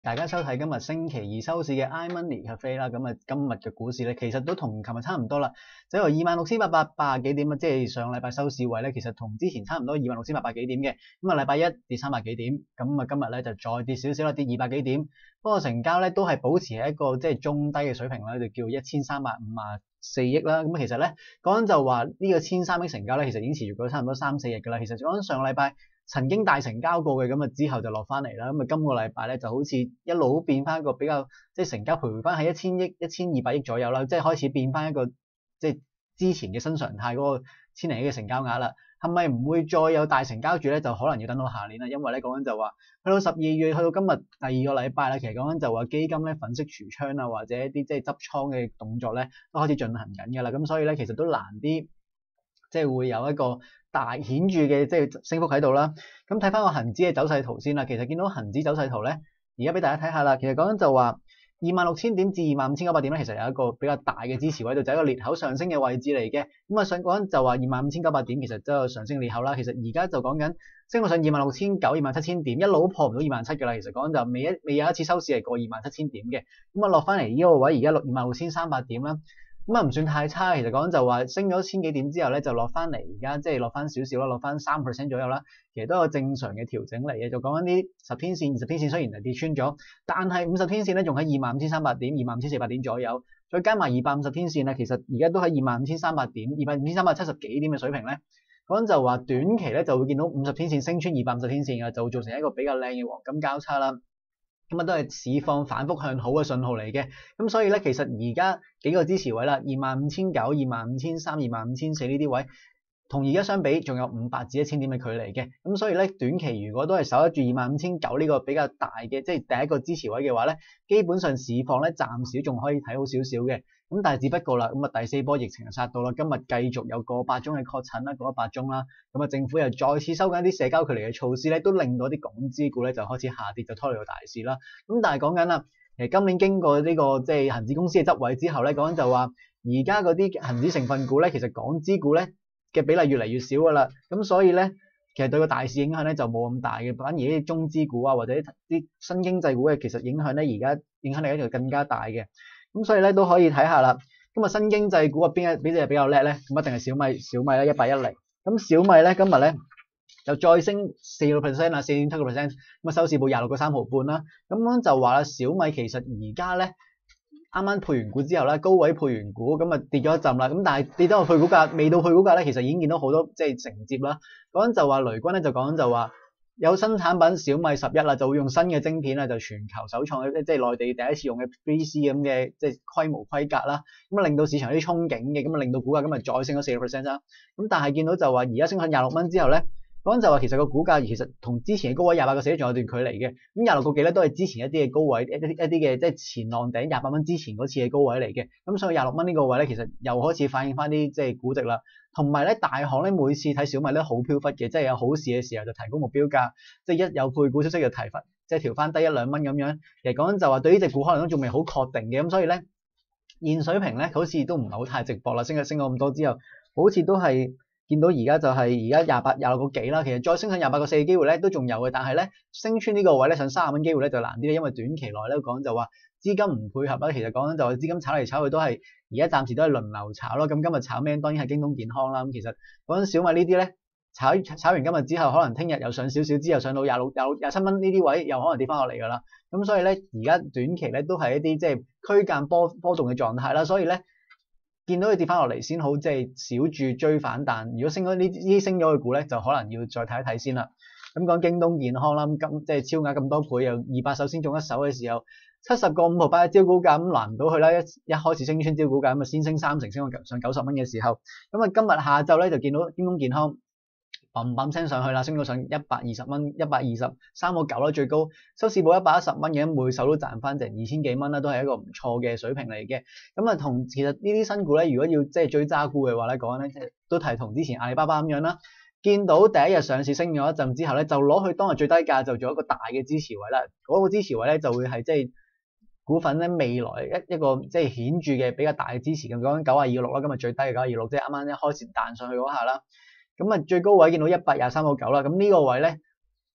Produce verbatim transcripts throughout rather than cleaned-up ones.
大家收睇今日星期二收市嘅 iMoney Cafe 啦，咁啊今日嘅股市咧，其實都同琴日差唔多啦，就由二萬六千八百八十幾點啊，即係上禮拜收市位咧，其實同之前差唔多二萬六千八百幾點嘅，咁啊禮拜一跌三百幾點，咁啊今日咧就再跌少少啦，跌二百幾點，不過成交咧都係保持喺一個即係中低嘅水平啦，就叫一千三百五十四億啦，咁其實咧講緊就話呢個千三億成交咧，其實已經持續咗差唔多三四日噶啦，其實講緊上禮拜曾經大成交過嘅，咁啊之後就落翻嚟啦，咁啊今個禮拜咧就好似一路變翻一個比較即係成交徘徊翻喺一千億、一千二百億左右啦，即係開始變翻一個即係之前嘅新常態嗰個千零億嘅成交額啦。係咪唔會再有大成交住咧？就可能要等到下年啦，因為咧講緊就話去到十二月，去到今日第二個禮拜啦，其實講緊就話基金咧粉飾櫥窗啊，或者一啲即係執倉嘅動作咧都開始進行緊㗎啦，咁所以咧其實都難啲。即係會有一個大顯著嘅即係升幅喺度啦。咁睇翻個恒指嘅走勢圖先啦，其實見到恒指走勢圖咧，而家俾大家睇下啦。其實講緊就話二萬六千點至二萬五千九百點咧，其實有一個比較大嘅支持位度，就係一個裂口上升嘅位置嚟嘅。咁啊，上講緊就話二萬五千九百點，其實都有上升裂口啦。其實而家就講緊升到上二萬六千九、二萬七千點，一路破唔到二萬七㗎啦。其實講緊就未一未有一次收市係過二萬七千點嘅。咁啊，落翻嚟呢個位，而家六二萬六千三百點啦。咁啊唔算太差，其實講緊就話升咗千幾點之後咧，就落翻嚟，而家即係落翻少少啦，落翻三 percent 左右啦。其實都有正常嘅調整嚟嘅，就講緊啲十天線、二十天線雖然係跌穿咗，但係五十天線咧仲喺二萬五千三百點、二萬五千四百點左右，再加埋二百五十天線咧，其實而家都喺二萬五千三百點、二萬五千三百七十幾點嘅水平咧。講緊就話短期咧就會見到五十天線升穿二百五十天線嘅，就會造成一個比較靚嘅黃金交叉啦。咁啊都係市況反覆向好嘅信號嚟嘅，咁所以咧其實而家幾個支持位啦，二萬五千九、二萬五千三、二萬五千四呢啲位，同而家相比仲有五百至一千點嘅距離嘅，咁所以咧短期如果都係守得住二萬五千九呢個比較大嘅即係第一個支持位嘅話咧，基本上市況咧暫時仲可以睇好少少嘅。咁但係只不過啦，咁啊第四波疫情就殺到啦，今日繼續有過百宗嘅確診啦，過一百宗啦，咁啊政府又再次收緊啲社交距離嘅措施咧，都令到啲港資股咧就開始下跌，就拖累到大市啦。咁但係講緊啦，其實今年經過呢個即係恒指公司嘅執位之後咧，講緊就話而家嗰啲恒指成分股咧，其實港資股咧嘅比例越嚟越少噶啦，咁所以咧其實對個大市影響咧就冇咁大嘅，反而啲中資股啊或者啲新經濟股嘅其實影響咧而家影響力咧就更加大嘅。咁所以咧都可以睇下啦。今日新經濟股啊邊一邊隻比較叻咧？咁一定係小米，小米咧一八一零。咁小米咧今日咧就再升四個 percent 啊，四點七個 percent。咁啊收市報廿六個三毫半啦。咁樣就話啦，小米其實而家咧啱啱配完股之後咧，高位配完股，咁啊跌咗一陣啦。咁但係跌到個配股價，未到配股價咧，其實已經見到好多即係承接啦。嗰陣就話雷軍咧就講就話。有新產品小米十一啦，就會用新嘅晶片啦，就全球首創嘅，即係內地第一次用嘅 three C 咁嘅即係規模規格啦，咁啊令到市場有啲憧憬嘅，咁啊令到股價今日再升咗四個 percent 啦。咁但係見到就話而家升向廿六蚊之後咧，嗰陣就話其實個股價其實同之前嘅高位廿八個四仲有段距離嘅，咁廿六個幾咧都係之前一啲嘅高位，一啲一啲嘅即係前浪頂廿八蚊之前嗰次嘅高位嚟嘅，咁所以廿六蚊呢個位咧其實又開始反映翻啲即係估值啦。同埋咧，大行咧每次睇小米咧好飄忽嘅，即係有好市嘅時候就提高目標價，即係一有配股消息就提翻，即係調翻低一兩蚊咁樣。其實講緊就話對呢隻股可能都仲未好確定嘅，咁所以咧現水平咧好似都唔係好太值博啦。升咗升咗咁多之後，好似都係見到而家就係而家廿八廿六個幾啦。其實再升上廿八個四嘅機會咧都仲有嘅，但係咧升穿呢個位咧上三十蚊機會咧就難啲咧，因為短期內咧講就話資金唔配合啦。其實講緊就話資金炒嚟炒去都係。而家暫時都係輪流炒咯，咁今日炒咩？當然係京東健康啦。咁其實講緊小米呢啲咧，炒炒完今日之後，可能聽日又上少少，之後上到廿六、廿六、廿七蚊呢啲位，又可能跌翻落嚟㗎啦。咁所以咧，而家短期咧都係一啲即係區間波波動嘅狀態啦。所以咧，見到佢跌翻落嚟先好，即係小注追反彈。如果升咗呢啲升咗嘅股咧，就可能要再睇一睇先啦。咁講京東健康啦，咁即係超額咁多倍，又二百手先中一手嘅時候。七十個五毫八嘅招股價咁難唔到佢啦，一一開始升穿招股價咁啊先升三成，升到上九十蚊嘅時候，咁啊今日下晝咧就見到京東健康砰砰聲上去啦，升到上一百二十蚊，一百二十三個九啦最高，收市報一百一十蚊嘅，每手都賺翻成二千幾蚊啦，都係一個唔錯嘅水平嚟嘅。咁啊同其實呢啲新股咧，如果要即係追揸股嘅話咧，講緊咧都係同之前阿里巴巴咁樣啦。見到第一日上市升咗一陣之後咧，就攞去當日最低價就做一個大嘅支持位啦。嗰、那個支持位咧就會係即係。股份咧未來一一個即係顯著嘅比較大嘅支持咁，講緊九廿二個六啦，今日最低嘅九廿二個六，即係啱啱一開始彈上去嗰下啦。咁啊最高位見到一百廿三個九啦，咁呢個位咧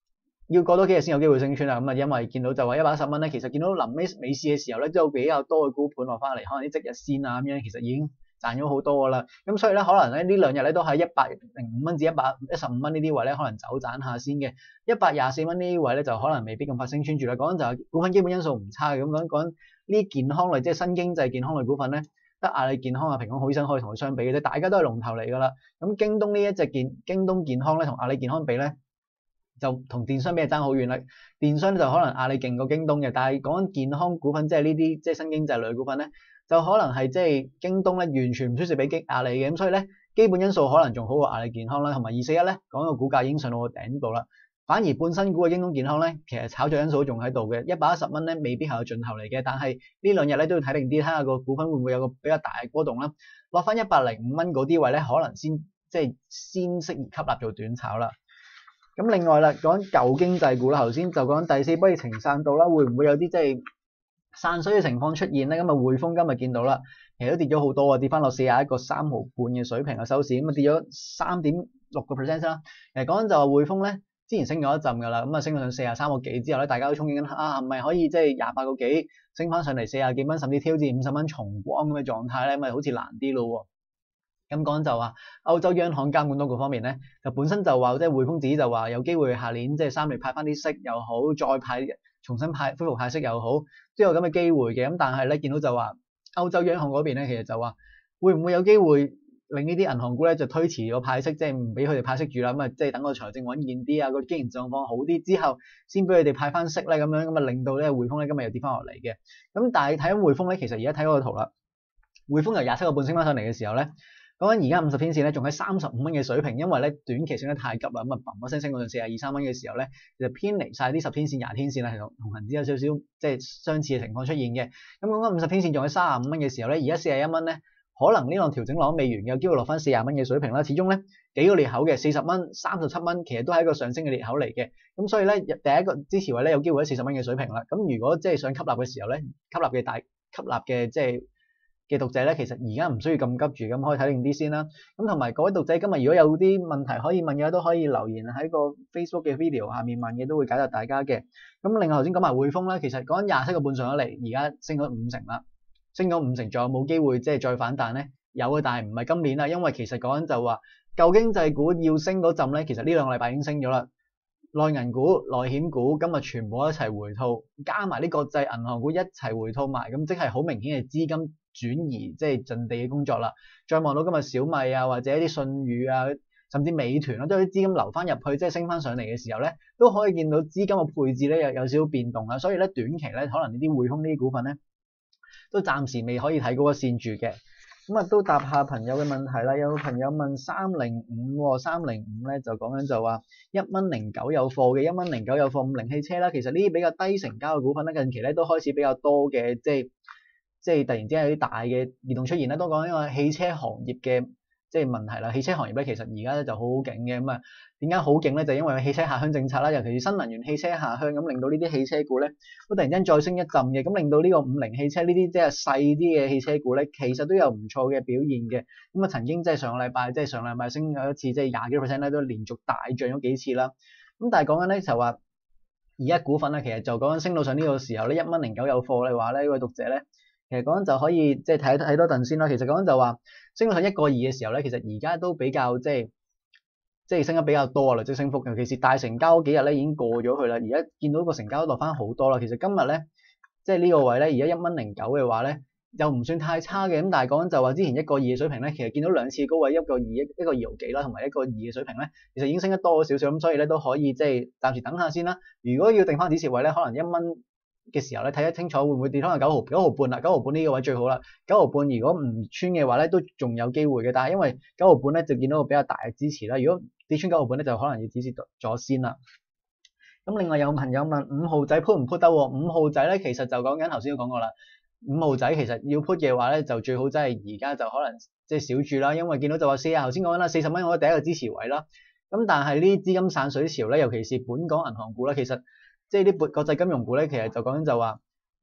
要過多幾日先有機會升穿啦。咁啊，因為見到就話一百一十蚊咧，其實見到臨尾尾市嘅時候咧，都有比較多嘅沽盤落翻嚟，可能啲即日線啊咁樣，其實已經賺咗好多噶啦。咁所以咧，可能咧呢兩日咧都喺一百零五蚊至一百一十五蚊呢啲位咧，可能走盞下先嘅。一百廿四蚊呢啲位咧，就可能未必咁快升穿住啦。講緊就係股份基本因素唔差嘅，咁講講呢啲健康類，即係新經濟健康類股份咧，得阿里健康啊、平安好醫生可以同佢相比嘅啫，大家都係龍頭嚟噶啦。咁京東呢一隻健京東健康咧，同阿里健康比咧，就同電商比係爭好遠啦。電商就可能阿里勁過京東嘅，但係講緊健康股份，即係呢啲即係新經濟類股份咧，就可能係即係京東咧完全唔輸蝕俾阿里嘅，咁所以咧基本因素可能仲好過阿里健康啦，同埋二四一咧講個股價已經上到個頂度啦。反而半新股嘅京東健康咧，其實炒作因素仲喺度嘅，一百一十蚊咧未必係個盡頭嚟嘅，但係呢兩日咧都要睇定啲，睇下個股份會唔會有個比較大嘅波動啦。落翻一百零五蚊嗰啲位咧，可能先即係先適宜吸納做短炒啦。咁另外啦，講舊經濟股啦，頭先就講第四波疫情散到啦，會唔會有啲即係散水嘅情況出現咧？咁啊匯豐今日見到啦，其實都跌咗好多啊，跌翻落四十一個三毫半嘅水平嘅收市，咁啊跌咗三點六個 percent 啦。誒講緊就話匯豐咧，之前升咗一陣㗎啦，咁啊升到上四十三個幾之後咧，大家都憧憬緊啊，係咪可以即係廿八個幾升翻上嚟四十幾蚊，甚至挑戰五十蚊重光咁嘅狀態咧？咁啊好似難啲咯喎。咁講就話歐洲央行監管多個方面咧，就本身就話即係匯豐自己就話有機會下年即係三月派翻啲息又好，再派重新派恢復派息又好，都有咁嘅機會嘅。咁但係咧見到就話歐洲央行嗰邊咧，其實就話會唔會有機會令呢啲銀行股咧就推遲個派息，即係唔俾佢哋派息住啦。咁啊即係等個財政穩健啲啊，個經營狀況好啲之後，先俾佢哋派翻息咧，咁樣咁啊令到咧匯豐咧今日又跌翻落嚟嘅。咁但係睇緊匯豐咧，其實而家睇嗰個圖啦，匯豐由廿七個半升翻上嚟嘅時候咧。講緊而家五十天線咧，仲喺三十五蚊嘅水平，因為咧短期升得太急啦，咁啊嘭一聲升到上四十二三蚊嘅時候咧，就偏離晒啲十天線、廿天線啦，係同同恆指有少少即係相似嘅情況出現嘅。咁講緊五十天線仲喺三十五蚊嘅時候咧，而家四十一蚊咧，可能呢浪調整浪未完，有機會落翻四十蚊嘅水平啦。始終咧幾個裂口嘅四十蚊、三十七蚊，其實都係一個上升嘅裂口嚟嘅。咁所以咧第一個支持位咧有機會喺四十蚊嘅水平啦。咁如果即係想吸納嘅時候咧，吸納嘅大吸納嘅即係。嘅讀者咧，其實而家唔需要咁急住，咁可以睇定啲先啦。咁同埋各位讀者，今日如果有啲問題可以問嘅，都可以留言喺個 Facebook 嘅 video 下面問嘅，都會解答大家嘅。咁另外頭先講埋匯豐啦，其實講緊廿七個半上咗嚟，而家升咗五成啦，升咗五成，仲有冇機會即係再反彈咧？有嘅，但係唔係今年啦，因為其實講緊就話舊經濟股要升嗰陣咧，其實呢兩個禮拜已經升咗啦。內銀股、內險股今日全部一齊回吐，加埋啲國際銀行股一齊回吐埋，咁即係好明顯係資金轉移即係陣地嘅工作啦。再望到今日小米啊，或者一啲信譽啊，甚至美團啊，都有啲資金流翻入去，即係升翻上嚟嘅時候咧，都可以見到資金嘅配置咧有有少少變動啦。所以咧短期咧，可能呢啲匯豐呢啲股份咧，都暫時未可以睇高一線住嘅。咁啊都答下朋友嘅問題啦。有朋友問三零五，三零五咧就講緊就話一蚊零九有貨嘅，一蚊零九有貨五菱汽車啦。其實呢啲比較低成交嘅股份咧，近期咧都開始比較多嘅，即係即係突然之間有啲大嘅異動出現啦。都講呢個汽車行業嘅即係問題啦。汽車行業咧其實而家咧就好好勁嘅，咁啊點解好勁咧？就因為有汽車下鄉政策啦，尤其是新能源汽車下鄉，咁令到呢啲汽車股咧都突然間再升一陣嘅，咁令到呢個五菱汽車呢啲即係細啲嘅汽車股咧，其實都有唔錯嘅表現嘅。咁啊曾經即係上個禮拜即係上個禮拜升咗一次，即係廿幾個 percent 咧，都連續大漲咗幾次啦。咁但係講緊咧就話而家股份咧，其實就講緊升到上呢個時候咧，一蚊零九有貨嘅話咧，呢位讀者咧，其實講緊就可以即係睇睇多陣先啦。其實講緊就話升到上一個二嘅時候咧，其實而家都比較即係。即係升得比較多啊，累積升幅，尤其是大成交嗰幾日咧已經過咗去啦。而家見到個成交落翻好多啦。其實今日咧，即係呢個位咧，而家一蚊零九嘅話咧，又唔算太差嘅。咁但係講緊就話之前一個二嘅水平咧，其實見到兩次高位，一個二一一個二毫幾啦，同埋一個二嘅水平咧，其實已經升得多咗少少。咁所以咧都可以即係暫時等下先啦。如果要定翻止蝕位咧，可能一蚊嘅時候咧，睇得清楚會唔會跌翻去九毫九毫半啦？九毫半呢個位最好啦。九毫半如果唔穿嘅話咧，都仲有機會嘅。但係因為九毫半咧就見到個比較大嘅支持啦。如果跌穿九毫半咧，就可能要止蝕咗先啦。咁另外有朋友問五號仔 put 唔 put 得喎？五號仔咧其實就講緊頭先都講過啦。五號仔其實要 put 嘅話咧，就最好真係而家就可能即係少注啦，因為見到就話四啊頭先講緊啦，四十蚊我第一個支持位啦。咁但係呢啲資金散水潮咧，尤其是本港銀行股啦，其實即係啲國際金融股咧，其實就講緊就話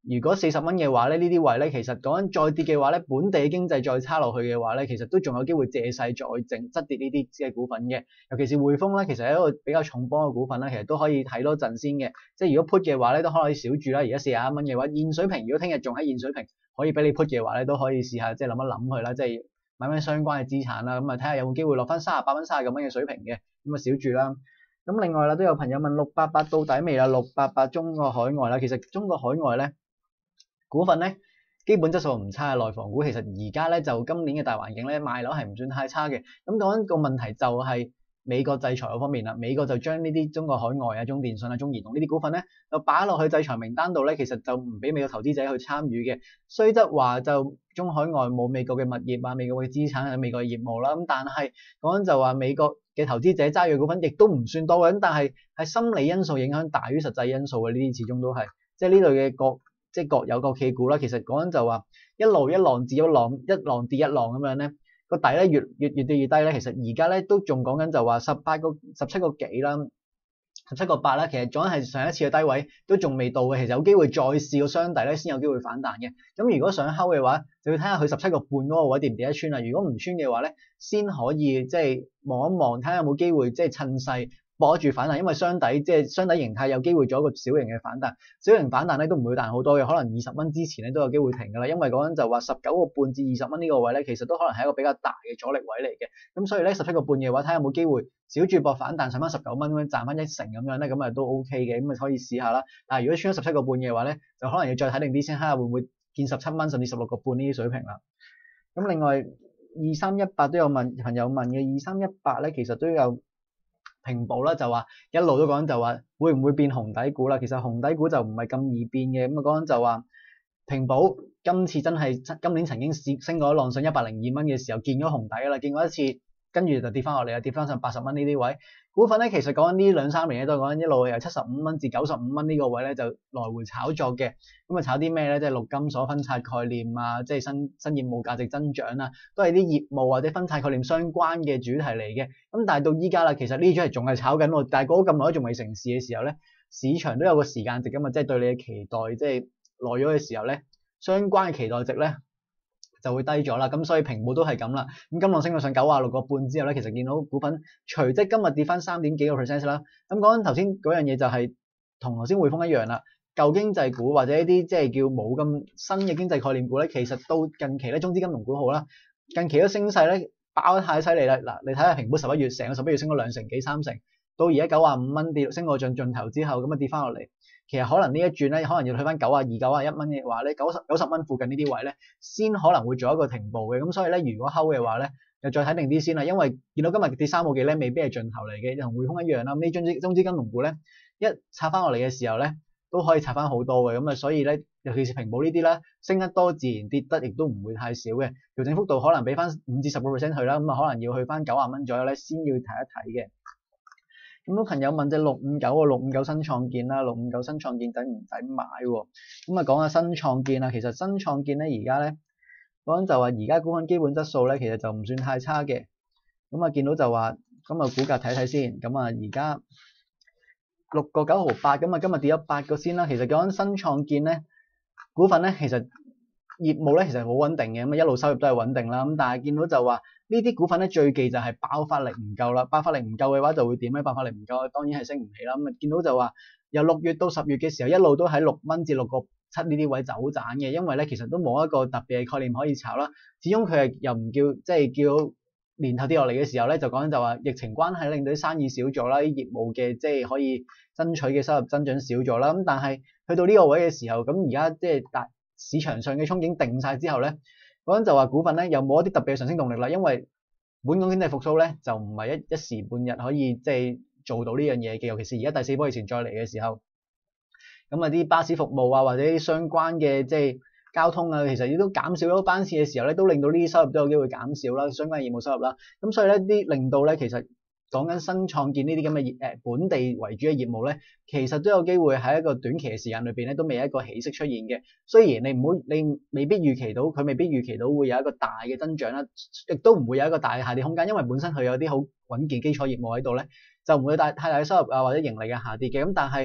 如果四十蚊嘅話咧，呢啲位咧，其實講緊再跌嘅話咧，本地經濟再差落去嘅話咧，其實都仲有機會借勢再整質跌呢啲嘅股份嘅。尤其是匯豐咧，其實係一個比較重磅嘅股份啦，其實都可以睇多陣先嘅。即係如果 put 嘅話咧，都可以少注啦。而家四十一蚊嘅話，現水平如果聽日仲喺現水平可以俾你 put 嘅話咧，都可以試下即係諗一諗佢啦，即係買翻相關嘅資產啦。咁啊睇下有冇機會落翻三十八蚊、三十九蚊嘅水平嘅，咁啊少注啦。咁另外啦，都有朋友問六八八到底未啦？六八八中國海外啦，其實中國海外咧股份咧基本質素唔差嘅內房股，其實而家咧就今年嘅大環境咧賣樓係唔算太差嘅。咁講緊個問題就係美國制裁嗰方面啦，美國就將呢啲中國海外啊、中電信啊、中移動呢啲股份咧就擺落去制裁名單度咧，其實就唔俾美國投資者去參與嘅。雖則話就中海外冇美國嘅物業啊、美國嘅資產啊、美國嘅業務啦，咁但係講緊就話美國嘅投資者揸住股份亦都唔算多嘅，咁但係係心理因素影響大於實際因素嘅，呢啲始終都係即係呢類嘅各即係各有各企股啦。其實講緊就話一路一浪接一浪，一浪跌一浪咁樣咧，個底咧越越越跌越低咧。其實而家咧都仲講緊就話十八個十七個幾啦，十七個八啦，其實講緊係上一次嘅低位都仲未到嘅，其實有機會再試個雙底咧先有機會反彈嘅。咁如果想睺嘅話，就要睇下佢十七個半嗰個位跌唔跌得穿啦。如果唔穿嘅話咧，先可以即係望一望，睇下有冇機會即係趁勢搏住反彈，因為雙底即係雙底形態有機會做一個小型嘅反彈，小型反彈咧都唔會彈好多嘅，可能二十蚊之前咧都有機會停㗎啦。因為講緊就話十九個半至二十蚊呢個位咧，其實都可能係一個比較大嘅阻力位嚟嘅。咁所以咧十七個半嘅話，睇下有冇機會小注搏反彈上翻十九蚊咁樣賺翻一成咁樣咧，咁啊都 OK 嘅，咁啊可以試下啦。但係如果穿咗十七個半嘅話咧，就可能要再睇定啲先，睇下會唔會見十七蚊甚至十六個半呢啲水平啦。咁另外二三一八都有問朋友問嘅，二三一八咧其實都有平保啦，就話一路都講緊就話會唔會變紅底股啦。其實紅底股就唔係咁易變嘅，咁啊講緊就話平保今次真係今年曾經試升過一浪上一百零二蚊嘅時候見咗紅底㗎啦，見過一次，跟住就跌翻落嚟啊，跌翻上八十蚊呢啲位。股份咧其實講緊呢兩三年咧都係講緊一路由七十五蚊至九十五蚊呢個位咧就來回炒作嘅。咁啊炒啲咩咧？即係陸金所分拆概念啊，即係新新業務價值增長啊，都係啲業務或者分拆概念相關嘅主題嚟嘅。咁但係到依家啦，其實呢啲主題仲係炒緊喎，但係過咗咁耐都仲未成事嘅時候咧，市場都有個時間值㗎嘛，即係對你嘅期待即係耐咗嘅時候咧，相關嘅期待值咧就會低咗啦，咁所以平保都係咁啦。咁今浪升到上九啊六個半之後咧，其實見到股份隨即今日跌翻三點幾個 percent 啦。咁講緊頭先嗰樣嘢就係同頭先匯豐一樣啦，舊經濟股或者一啲即係叫冇咁新嘅經濟概念股咧，其實到近期咧中資金融股好啦，近期嘅升勢咧爆得太犀利啦。嗱，你睇下平保十一月成個十一月升咗兩成幾三成，到而家九啊五蚊跌升過盡盡頭之後，咁啊跌翻落嚟。其實可能呢一轉咧，可能要去翻九啊二、九啊一蚊嘅話咧，九十九十蚊附近呢啲位咧，先可能會做一個停步嘅。咁所以咧，如果睺嘅話咧，就再睇定啲先啦。因為見到今日跌三個幾咧，未必係盡頭嚟嘅，同匯豐一樣啦。咁呢張中資金融股咧，一拆翻落嚟嘅時候咧，都可以拆翻好多嘅。咁啊，所以咧，尤其是平保呢啲啦，升得多自然跌得亦都唔會太少嘅。調整幅度可能俾翻五至十個 percent 去啦。咁啊，可能要去翻九啊蚊左右咧，先要睇一睇嘅。咁有朋友問隻六五九喎，六五九新創建啦，六五九新創建抵唔抵買喎？咁啊講下新創建啦，其實新創建咧而家咧講緊就話而家股份基本質素咧其實就唔算太差嘅。咁啊見到就話咁啊股價睇睇先，咁啊而家六個九毫八，咁啊今日跌咗八個先啦。其實講緊新創建咧股份咧其實業務咧其實好穩定嘅，咁啊一路收入都係穩定啦。咁但係見到就話呢啲股份咧最忌就係爆發力唔夠啦，爆發力唔夠嘅話就會點咧？爆發力唔夠當然係升唔起啦。咁啊見到就話由六月到十月嘅時候一路都喺六蚊至六個七呢啲位走盞嘅，因為咧其實都冇一個特別嘅概念可以炒啦。始終佢係又唔叫即係叫年頭跌落嚟嘅時候咧，就講緊就話疫情關係令到啲生意少咗啦，啲業務嘅即係可以爭取嘅收入增長少咗啦。咁但係去到呢個位嘅時候，咁而家即係大市場上嘅憧憬定晒之後咧。嗰陣就話股份咧又冇一啲特別嘅上升動力啦，因為本港經濟復甦咧就唔係一一時半日可以即係做到呢樣嘢嘅，尤其是而家第四波疫情再嚟嘅時候，咁啊啲巴士服務啊或者啲相關嘅即係交通啊，其實亦都減少咗班次嘅時候咧，都令到呢啲收入都有機會減少啦，相關嘅業務收入啦，咁所以咧啲令到咧其實講緊新創建呢啲咁嘅誒本地為主嘅業務咧，其實都有機會喺一個短期嘅時間裏邊咧，都未有一個起色出現嘅。雖然你唔好，你未必預期到，佢未必預期到會有一個大嘅增長啦，亦都唔會有一個大嘅下跌空間，因為本身佢有啲好穩健基礎業務喺度咧，就唔會帶太大嘅收入啊或者盈利嘅下跌嘅。咁但係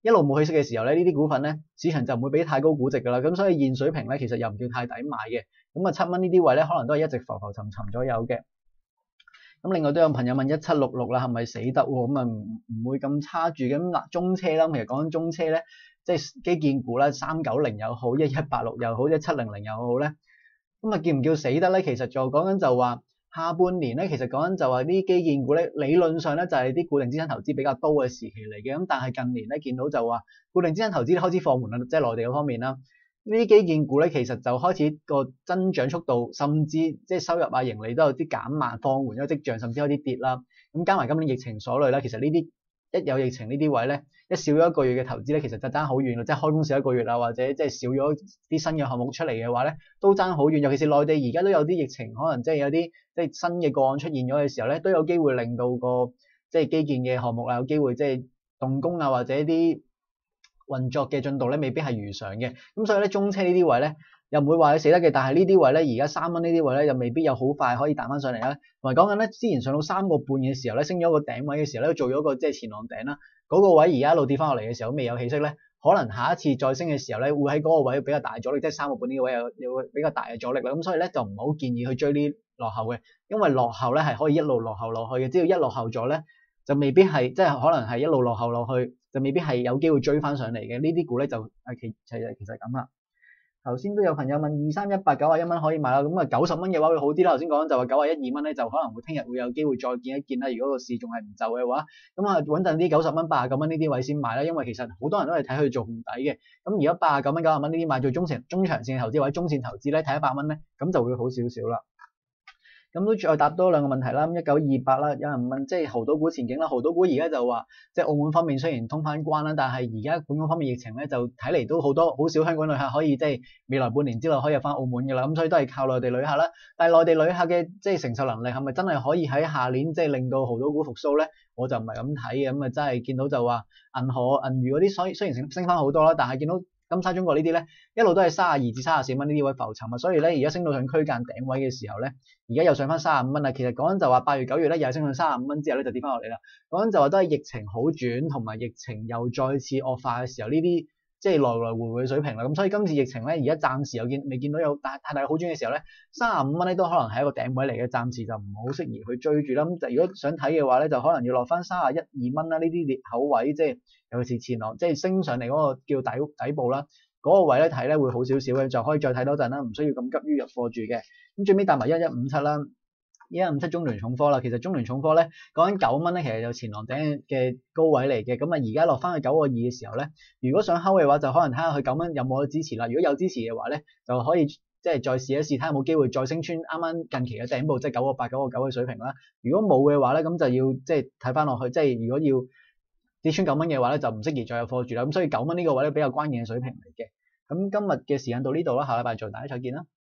一路冇起色嘅時候咧，呢啲股份咧市場就唔會俾太高估值㗎啦。咁所以現水平咧其實又唔叫太抵買嘅。咁啊七蚊呢啲位咧可能都係一直浮浮沉沉左右嘅。咁另外都有朋友問一七六六啦，係咪死得喎？咁啊唔唔會咁差住嘅。咁嗱中車啦，其實講緊中車咧，即係基建股啦，三九零又好，一一八六又好，一七零零又好咧。咁啊叫唔叫死得咧？其實就講緊就話下半年咧，其實講緊就話啲基建股咧，理論上咧就係啲固定資產投資比較多嘅時期嚟嘅。咁但係近年咧見到就話固定資產投資開始放緩啦，即係內地嗰方面啦。呢啲基建股咧，其實就開始個增長速度，甚至即係收入啊、盈利都有啲減慢、放緩咗跡象，甚至有啲跌啦。咁加埋今年疫情所累啦，其實呢啲一有疫情呢啲位咧，一少咗一個月嘅投資咧，其實就爭好遠啦。即係開工少一個月啊，或者即係少咗啲新嘅項目出嚟嘅話咧，都爭好遠。尤其是內地而家都有啲疫情，可能即係有啲即係新嘅個案出現咗嘅時候咧，都有機會令到個即係基建嘅項目啊，有機會即係動工啊，或者啲運作嘅進度咧未必係如常嘅。咁所以咧中車呢啲位咧又唔會話佢死得嘅，但係呢啲位咧而家三蚊呢啲位咧又未必有好快可以彈翻上嚟啦。同埋講緊咧之前上到三個半嘅時候咧，升咗個頂位嘅時候咧，做咗個即係前浪頂啦，嗰個位而家一路跌翻落嚟嘅時候未有起色咧，可能下一次再升嘅時候咧會喺嗰個位比較大阻力，即係三個半呢個位有有比較大嘅阻力啦。咁所以咧就唔好建議去追呢落後嘅，因為落後咧係可以一路落後落去嘅，只要一落後咗咧就未必係即係可能係一路落後落去，就未必係有機會追翻上嚟嘅。呢啲股咧就係其其實其實咁啦。頭先都有朋友問二三一八九啊一蚊可以買啦，咁啊九十蚊嘅話會好啲啦。頭先講就話九啊一二蚊咧就可能會聽日會有機會再見一見啦。如果個市仲係唔就嘅話，咁啊穩陣啲九十蚊八啊九蚊呢啲位先買啦，因為其實好多人都係睇佢做紅底嘅。咁而家八啊九蚊九十蚊呢啲買做中長中長線嘅投資或者中線投資咧，睇一百蚊咧咁就會好少少啦。咁都再答多兩個問題啦。咁一九二八啦，有人問即係濠賭股前景啦。濠賭股而家就話即係澳門方面雖然通翻關啦，但係而家本港方面疫情咧就睇嚟都好多好少香港旅客可以即係未來半年之內可以入翻澳門㗎啦。咁所以都係靠內地旅客啦。但係內地旅客嘅即係承受能力係咪真係可以喺下年即係令到濠賭股復甦咧？我就唔係咁睇嘅。咁啊真係見到就話銀河銀娛嗰啲雖雖然升升翻好多啦，但係見到金沙中國呢啲咧一路都係三十二至三十四蚊呢啲位浮沉啊，所以咧而家升到上區間頂位嘅時候咧，而家又上翻三十五蚊啦。其實講緊就話八月九月咧又係升到三十五蚊之後咧就跌翻落嚟啦。講緊就話都係疫情好轉同埋疫情又再次惡化嘅時候，呢啲即係來來回回水平啦。咁所以今次疫情咧而家暫時又見未見到有大太大好轉嘅時候咧，三十五蚊咧都可能係一個頂位嚟嘅，暫時就唔好適宜去追住啦。咁就如果想睇嘅話咧，就可能要落翻三十一二蚊啦。呢啲裂口位即係尤其是前浪即係升上嚟嗰個叫底底部啦。嗰個位咧睇咧會好少少嘅，就可以再睇多陣啦，唔需要咁急於入貨住嘅。咁最尾搭埋一一五七啦，一一五七中聯重科啦。其實中聯重科咧講緊九蚊咧，其實有前浪頂嘅高位嚟嘅。咁啊而家落翻去九個二嘅時候咧，如果想睺嘅話，就可能睇下佢九蚊有冇支持啦。如果有支持嘅話咧，就可以即係再試一試，睇下有冇機會再升穿啱啱近期嘅頂部，即係九個八、九個九嘅水平啦。如果冇嘅話咧，咁就要即係睇翻落去，即係如果要跌穿九蚊嘅話咧，就唔適宜再入貨住啦。咁所以九蚊呢個位咧比較關鍵嘅水平嚟嘅。咁今日嘅時間到呢度啦，下禮拜再大家再見啦。